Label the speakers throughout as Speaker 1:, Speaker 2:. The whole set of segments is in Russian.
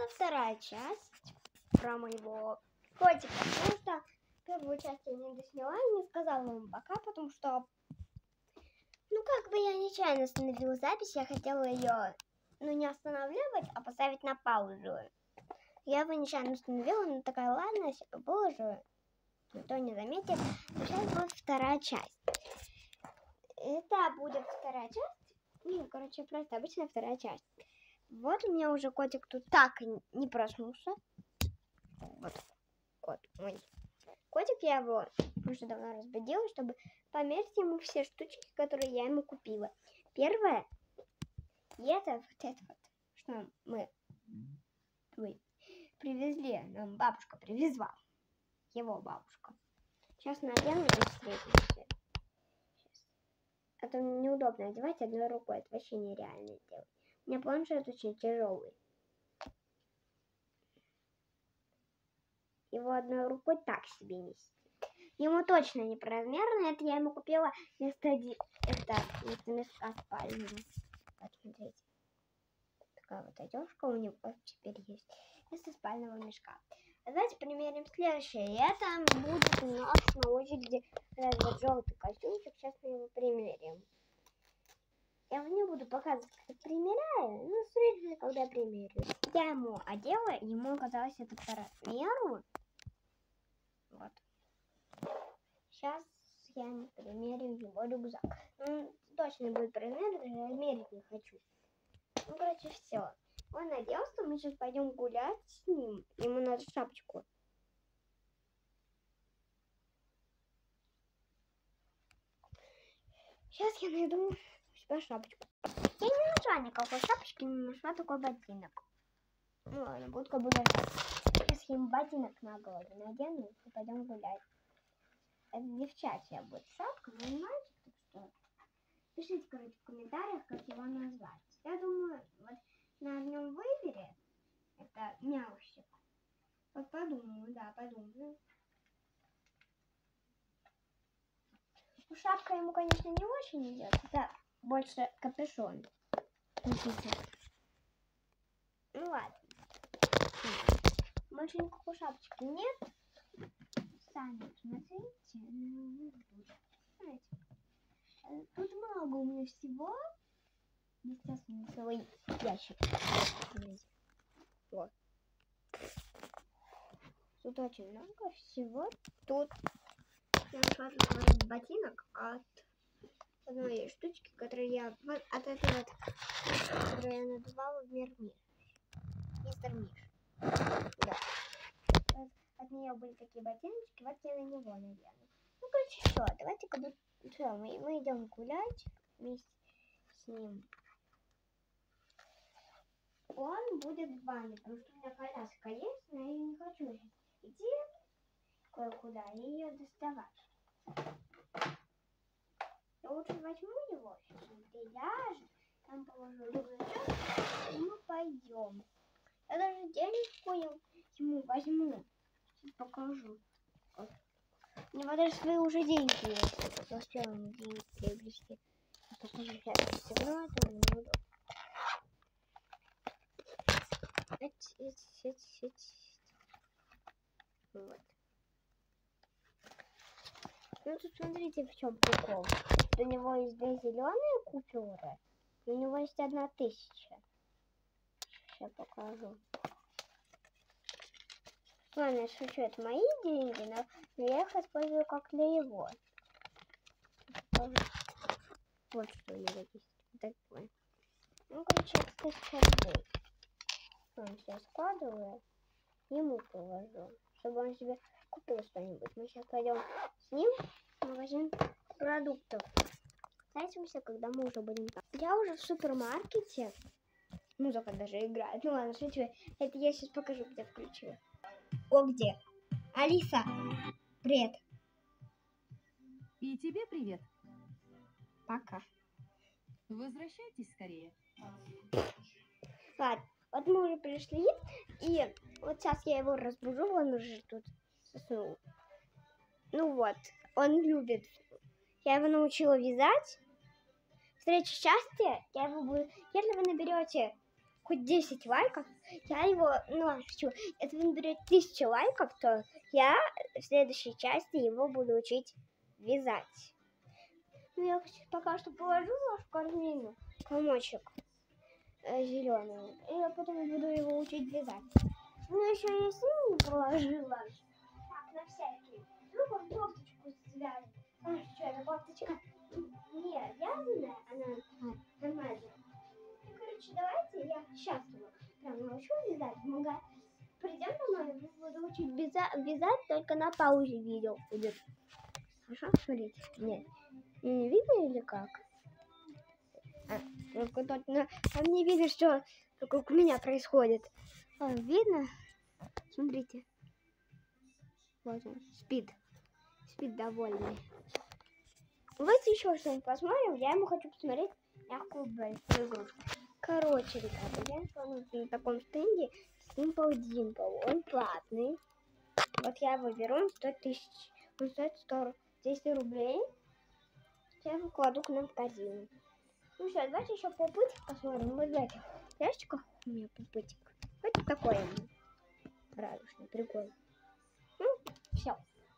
Speaker 1: вторая часть про моего котика. Потому что первую часть я не досняла и не сказала ему пока, потому что, ну, как бы я нечаянно остановила запись, я хотела ее, ну, не останавливать, а поставить на паузу. Я его нечаянно установила, но такая, ладно, боже, никто не заметит. Но сейчас будет вторая часть. Это будет вторая часть. Ну, короче, просто обычная вторая часть. Вот у меня уже котик тут так не проснулся. Вот кот мой. Котик, я его уже давно разбудила, чтобы померить ему все штучки, которые я ему купила. Первое, и это вот это вот, что мы привезли, нам бабушка привезла. Его бабушка. Сейчас надену быстрее. А то неудобно одевать одной рукой. Это вообще нереально сделать. У меня планшет очень тяжелый. Его одной рукой так себе нести. Ему точно не по размеру. Это я ему купила вместо мешка спального. Вот, смотрите. Такая вот одежка у него теперь есть. Вместо спального мешка. А давайте примерим следующее. Это будет у нас на очереди этот желтый костюмчик. Сейчас мы его примерим. Я не буду показывать, как я примеряю. Ну, смотрите, когда я примерю. Я ему одела, и ему оказалось это по размеру. Вот. Сейчас я примерю его рюкзак. Ну, точно будет размер, даже я мерить не хочу. Ну, короче, все. Он оделся, мы сейчас пойдем гулять с ним. Ему надо шапочку. Сейчас я найду себе шапочку. Я не нашла никакой шапочки, не нашла такой ботинок. Ну ладно, будет как бы сейчас я ему ботинок на голову надену и пойдем гулять. Это девчачья будет шапка, но не мальчик, так что пишите, короче, в комментариях, как его назвать. Я думаю, вот на нем выбере это мяущик. Вот подумаю, да, подумаю. Ну, шапка ему, конечно, не очень идет. Это больше капюшон. Ну ладно. Больше никакой шапочки нет. Сами смотрите. Тут много у меня всего. Естественно, целый ящик. Вот. Тут очень много всего. Тут я нашла такой ботинок от одной штучки, которую я от этой вот, которую я надувала в Мистер Миш. Да. От нее были такие ботиночки, вот я на него надену. Ну, короче, все, давайте-ка мы идем гулять вместе с ним. Он будет в ванне, потому что у меня коляска есть, но я не хочу идти кое-куда и ее доставать. Я лучше возьму его, сейчас он приляжет, там положу рюкзачок, и мы пойдем. Я даже денежку ему возьму. Сейчас покажу. Вот. У него даже свои уже деньги есть. Я успела ему деньги приобрести. Покажу сейчас. Все равно это не буду. Вот. Ну тут смотрите, в чем прикол. У него есть две зеленые купюры, и у него есть 1000. Сейчас покажу. Ладно, я шучу, это мои деньги, но я их использую как для его. Вот что у него есть. Такое. Ну, короче, это 1000 рублей. Он все складываю, ему положу, чтобы он себе купил что-нибудь. Мы сейчас пойдем с ним в магазин продуктов. Встретимся, когда мы уже будем там. Я уже в супермаркете. Музыка даже играет. Ну ладно, шучу. Это я сейчас покажу, где включила. О, где? Алиса, привет.
Speaker 2: И тебе привет.
Speaker 1: Пока.
Speaker 2: Возвращайтесь скорее.
Speaker 1: Ладно, вот мы уже пришли, и вот сейчас я его разбужу, он уже тут заснул. Ну вот, он любит. Я его научила вязать. Встреча счастья, я его буду... Если вы наберете хоть 10 лайков, я его, ну, шучу, если он наберет 1000 лайков, то я в следующей части его буду учить вязать. Ну, я пока что положу в корзину комочек зеленый, и я потом буду его учить вязать. Ну, еще я синий не положила. Так, на всякий. Вдруг он кофточку свяжет. А что, эта кофточка не вязаная, она нормальная. Ну, короче, давайте я сейчас его прям научу вязать. Придем домой, буду учить вязать, только на паузе видео будет. Хорошо, смотрите. Нет. Не видно или как? Там не видно, что вокруг меня происходит. Видно? Смотрите. Вот он, спит. Спит довольный. Давайте еще что-нибудь посмотрим. Я ему хочу посмотреть мягкую большую игрушку. Короче, ребята, я на таком стенде Simple Dimple. Он платный. Вот я его беру, он стоит 1000. Он стоит 10 рублей. Я его кладу к нам в корзину. Ну что, давайте еще попытик посмотрим. Вот в этих ящиках у меня попытик. Вот такой он. Радужный, прикольный. Ну, все.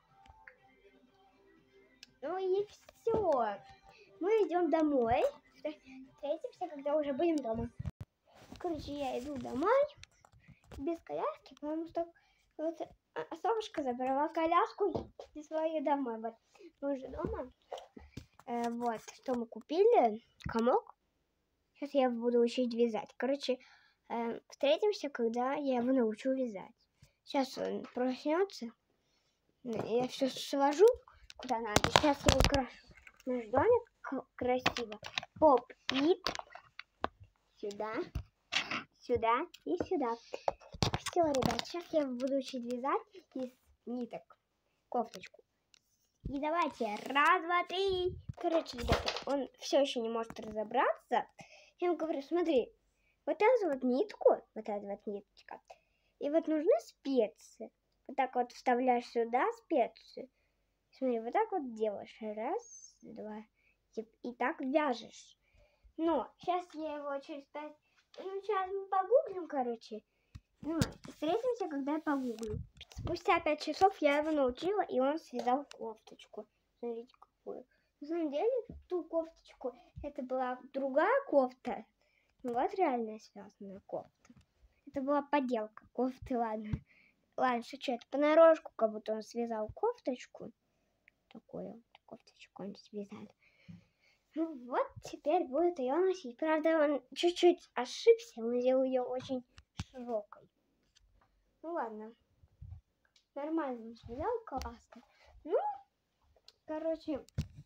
Speaker 1: Ну и все. Мы идем домой. Встретимся, когда уже будем дома. Короче, я иду домой без коляски, потому что вот Совушка забрала коляску и свою домой. Вот мы уже дома. Вот, что мы купили? Комок. Сейчас я буду учить вязать. Короче, встретимся, когда я его научу вязать. Сейчас он проснется. Я все сложу куда надо. Сейчас я украшу наш домик красиво. Поп-ит. Сюда, сюда и сюда. Все, ребят, сейчас я буду учить вязать из ниток кофточку. И давайте, раз, два, три. Короче, ребята, он все еще не может разобраться. Я ему говорю, смотри, вот эту вот нитку, вот эта вот ниточка, и вот нужны специи. Вот так вот вставляешь сюда специи. Смотри, вот так вот делаешь. Раз, два. И так вяжешь. Но сейчас я его через 5... Ну, сейчас мы погуглим, короче. Ну, встретимся, когда я погуглю. Спустя 5 часов я его научила, и он связал кофточку. Смотрите, какую. На самом деле, ту кофточку, это была другая кофта. Ну, вот реальная связанная кофта. Это была подделка кофты, ладно. Ладно, шучу, это понарошку, как будто он связал кофточку. Такую вот кофточку он связал. Ну вот, теперь будет ее носить. Правда, он чуть-чуть ошибся, он сделал ее очень широкой. Ну ладно. Нормально он связал, классно. Ну, короче,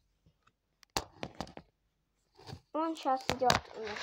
Speaker 1: он сейчас идет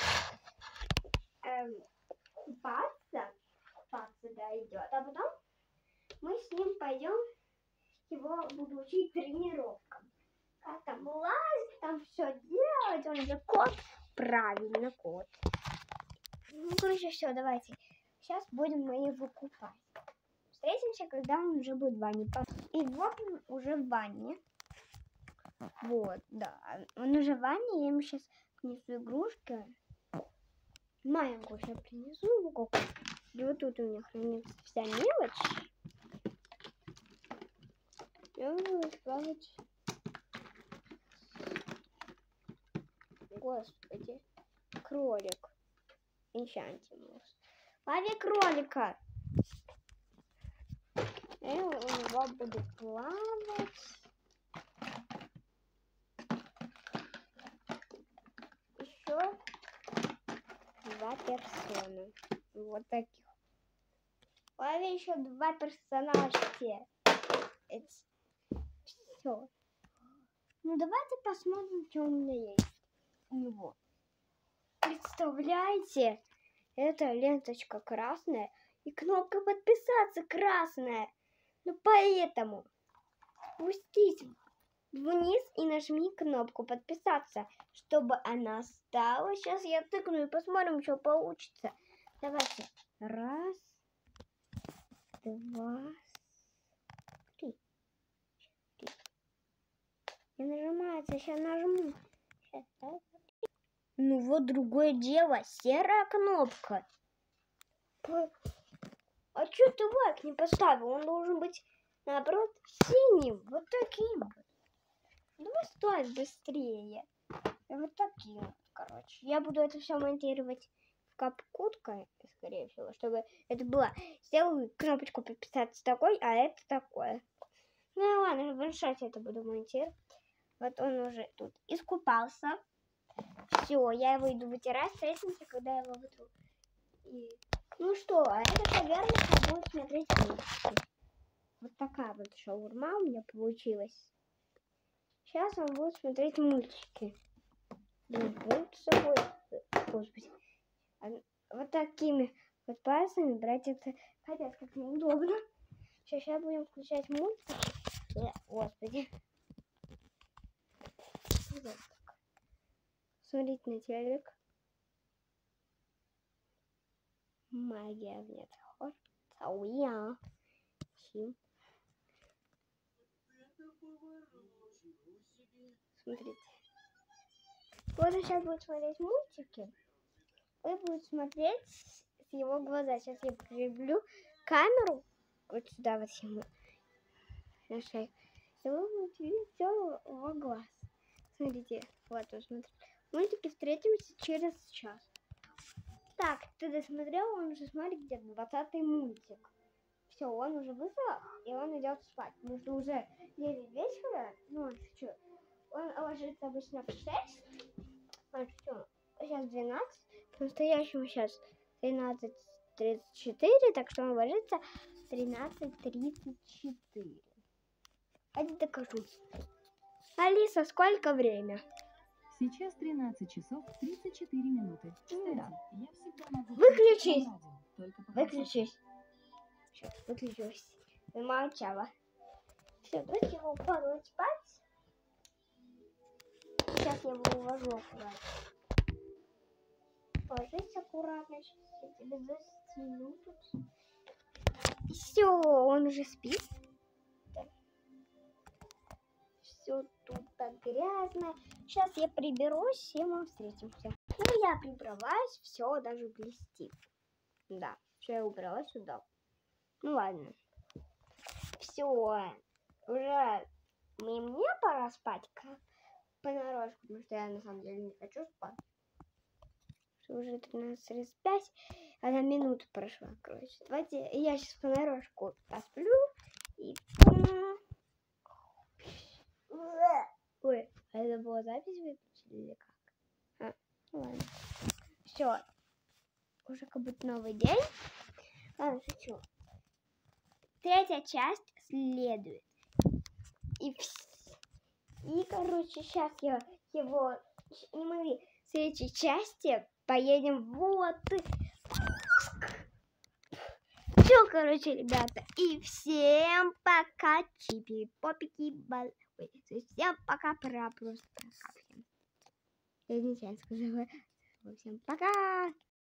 Speaker 1: купаться. Купаться, да, идет. А потом мы с ним пойдем, его буду учить тренировкам. Как там лазить, там все делать, он же кот. Правильно, кот. Ну, короче, все, давайте. Сейчас будем мы его купать. Встретимся, когда он уже будет в ванне. И вот он уже в ванне. Вот, да. Он уже в ванне, я ему сейчас принесу игрушки. Маленькую сейчас принесу. И вот тут у меня хранится вся мелочь. Я буду плавать. Господи. Кролик. Энчантимус. Лови кролика. Я у него буду плавать. Еще 2 персона. Вот таких. Лови еще 2 персонажа. Все. Ну давайте посмотрим, что у меня есть. У него. Представляете? Это ленточка красная и кнопка подписаться красная. Ну поэтому спустись вниз и нажми кнопку подписаться, чтобы она стала. Сейчас я тыкну и посмотрим, что получится. Давайте. Раз, два, три. Не нажимается, сейчас нажму. Сейчас, так. Ну вот другое дело, серая кнопка. А что ты лайк не поставил? Он должен быть, наоборот, синим. Вот таким вот. Давай ставь быстрее. Вот таким вот, короче. Я буду это все монтировать в капкуткой, скорее всего, чтобы это было. Сделаю кнопочку подписаться такой, а это такое. Ну ладно, в иншоте это буду монтировать. Вот он уже тут искупался. Все, я его иду вытирать. Встретимся, когда я его вытру. И... Ну что, а это, наверное, будет смотреть мультики. Вот такая вот шаурма у меня получилась. Сейчас он будет смотреть мультики. Будет с собой. Господи. Вот такими вот пальцами брать это капец как неудобно. Сейчас будем включать мультики. Господи. Вот. Смотреть на телек. Магия в метро. Цауя. Чим. Смотрите. Вот он сейчас будет смотреть мультики. Вы будете смотреть с его глаза. Сейчас я прикреплю камеру вот сюда вот ему. На шею. И вы будете видеть все его глаз. Смотрите. Вот он смотрит. Мультики встретимся через час. Так, ты досмотрел, он уже смотрит где-то 20-й мультик. Все, он уже высох, и он идет спать. Потому что уже 9 вечера, ну он что, он ложится обычно в 6. А что, сейчас 12. По-настоящему сейчас 13:34, так что он ложится в 13:34. Пойди докажу. Алиса, сколько время?
Speaker 2: Сейчас 13 часов 34 минуты. Кстати,
Speaker 1: Да.
Speaker 2: я всегда могу...
Speaker 1: Выключись!
Speaker 2: Только
Speaker 1: Выключись. Сейчас, выключилась. Замолчала. Все, давайте его укладывать спать. Сейчас я его уложу аккуратно. Ложись аккуратно. Сейчас я тебя застелю тут. Все, он уже спит. Все тут так грязно. Сейчас я приберусь, и мы встретимся. Ну, я прибралась, все даже блестит. Да, все, я убрала сюда. Ну ладно. Все, уже мне пора спать понарошку, потому что я на самом деле не хочу спать. Уже 13:35, одна минута прошла, короче. Давайте я сейчас понарошку посплю и... Ой, а это была запись выключили или как? Ладно. Все. Уже как будто новый день. Ладно, шучу. 3-я часть следует. И короче, сейчас я его... И мы в 3-й части поедем вот. Все, короче, ребята. И всем пока, чипи-попики, Ой, всем пока, просто. Я не знаю, сказала. Всем пока.